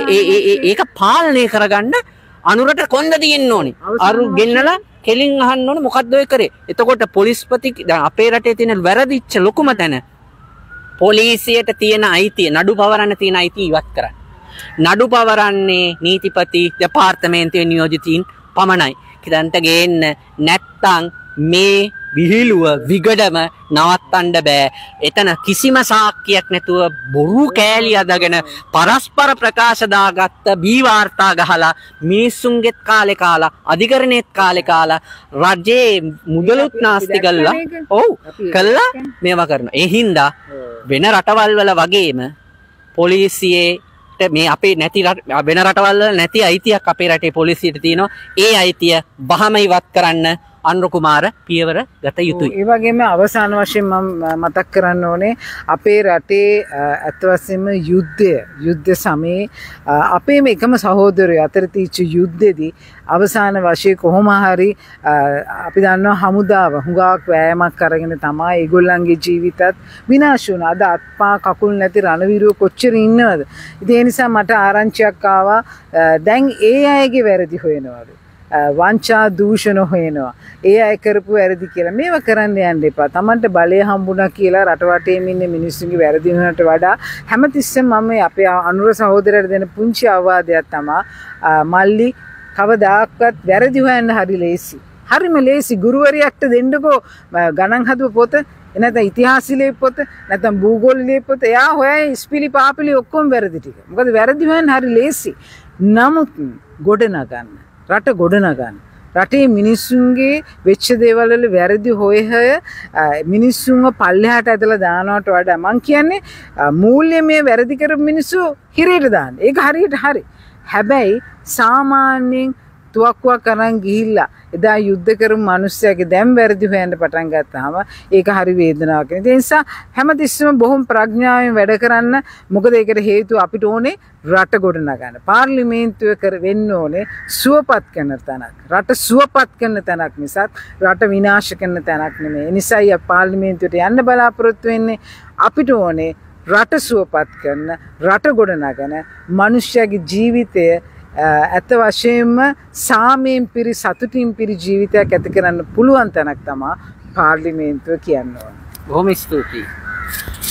Speaker 1: ඒක පාලනය කරගන්න අනුරට කොන්ද තියෙන්න ඕනේ. අරු ගෙන්නලා කෙලින් අහන්න ඕනේ මොකද්ද ඔය කරේ. එතකොට පොලිස්පති දැන් අපේ රටේ තියෙන වැරදිච්ච ලොකුම තැන පොලිසියට තියෙන අයිතිය නඩු පවරන්න තියෙන අයිතිය ඉවත් කරන්න. නඩු පවරන්නේ නීතිපති දෙපාර්තමේන්තුවේ නියෝජිතයින් පමණයි. කිදන්ට ගේන්න නැත්තම් මේ විහිළුව විගඩම නවත්තන්න බෑ. එතන කිසිම සාක්කියක් නැතුව බොරු කෑලි අදගෙන පරස්පර ප්‍රකාශ දාගත්ත බී වාර්තා ගහලා මිනිස්සුන්ගෙත් කාලේ කාලා අධිකරණෙත් කාලේ කාලා රජේ මුදලුත් නාස්ති කළා. ඔව් කළා මේවා කරනවා. ඒ හින්දා වෙන රටවල් වල වගේම පොලිසියේ මේ අපේ නැති වෙන රටවල් වල නැති අයිතියක් අපේ රටේ පොලිසියට තියෙනවා. ඒ අයිතිය වහම ඉවත් කරන්න අනුර කුමාර පියවර ගත යුතුයි.
Speaker 2: ඒ වගේම අවසාන වශයෙන් මම මතක් කරන්න ඕනේ අපේ රටේ අත් වශයෙන්ම යුද්ධ සමයේ අපේම එකම සහෝදරයෝ අතර තීච්ච යුද්ධෙදී අවසාන වශයෙන් කොහොම හරි අපි දන්නවා හමුදාව හුඟක් වෑයමක් අරගෙන තමයි ඒගොල්ලන්ගේ ජීවිතත් විනාශ වුණා. අද අත්පා කකුල් නැති රණවීරයෝ කොච්චර ඉන්නවද? ඉතින් ඒ නිසා මට ආරංචියක් ආවා දැන් ඒ අයගේ වැරදි හොයනවලු. වංචා දූෂණ හොයනවා. ඒ අය කරපු වැරදි කියලා මේව කරන්න යන්න එපා. Tamanට බලය හම්බුණා කියලා රටවටේම ඉන්න මිනිස්සුන්ගේ වැරදි වෙනට වඩා හැමතිස්සෙම මම අපේ අනුර සහෝදරයට දෙන පුංචි අවවාදයක් තමයි මල්ලි කවදාක්වත් වැරදි හොයන්න හරි ලේසි. හරිම ලේසි. ගුරුවරයෙක්ට දෙන්නකෝ ගණන් හදුව පොත නැත්නම් ඉතිහාසයේ පොත නැත්නම් භූගෝලයේ පොත එයා හොයයි ඉස්පිලි පාපිලි ඔක්කොම වැරදි ටික. මොකද වැරදි හොයන්න හරි ලේසි. නමුත් ගොඩනගන්න රට ගොඩනගන්න රටේ මිනිස්සුන්ගේ වෙච්ච දේවල් වල වැරදි හොය මිනිස්සුන්ව පල්ලෙහාට ඇදලා දානවට වඩා මං කියන්නේ මූල්‍යමය වැරදි කරපු මිනිස්සු හිරේට දාන්න. ඒක හරියට හරි. හැබැයි සාමාන්‍යයෙන් තුවක්කුවක් අරන් ගිහිල්ලා එදා යුද්ධ කරපු මිනිස්සයාගේ දැන් වැරදි හොයන්න පටන් ගත්තාම ඒක හරි වේදනාවක්. ඒ නිසා හැමතිස්සෙම බොහොම ප්‍රඥාවෙන් වැඩ කරන්න. මොකද ඒකට හේතුව අපිට ඕනේ රට ගොඩනගන්න. පාර්ලිමේන්තුව වෙන්න ඕනේ සුවපත් කරන තැනක්. රට සුවපත් කරන තැනක් මිසක් රට විනාශ කරන තැනක් නෙමෙයි. ඒ නිසායි පාර්ලිමේන්තුවට යන්න බලාපොරොත්තු වෙන්නේ. අපිට ඕනේ රට සුවපත් කරන, රට ගොඩනගන මනුෂ්‍යයාගේ ජීවිතය ඇත්ත වශයෙන්ම සාමයෙන් පිරි සතුටින් පිරි ජීවිතයක් ඇති කරන්න පුළුවන් තැනක් තමයි පාර්ලිමේන්තුව කියන්න ඕන.
Speaker 1: බොහොම ස්තුතියි.